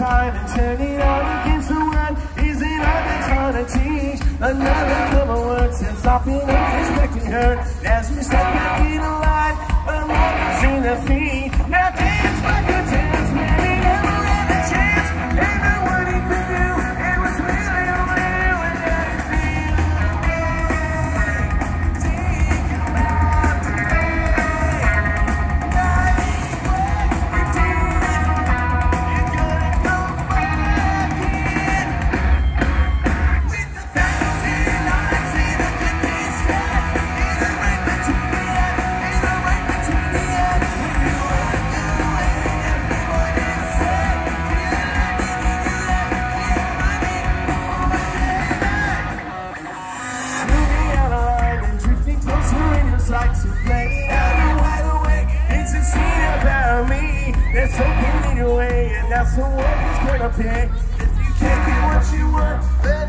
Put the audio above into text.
time and turn it on against the world. Isn't all they're trying to teach? Another couple words since I've been unexpecting her. As we step back in the line, I'm watching the feet. Now dance like a dance, man, he never had a chance. And I what he could do, it was really only you and everything. Take it back to me. That is what we did. You're gonna go back in. With 1,000 eyes in a good piece fat. In a right between the end, in a right between the end. When you walk away, everyone is sad. Feeling like you need you left, clear money before my day. Moving out of line and drifting closer in your sight to play out and wide awake. It's a scene about me. There's something in your way, and that's the one who's gonna pay. If you can't get what you want, then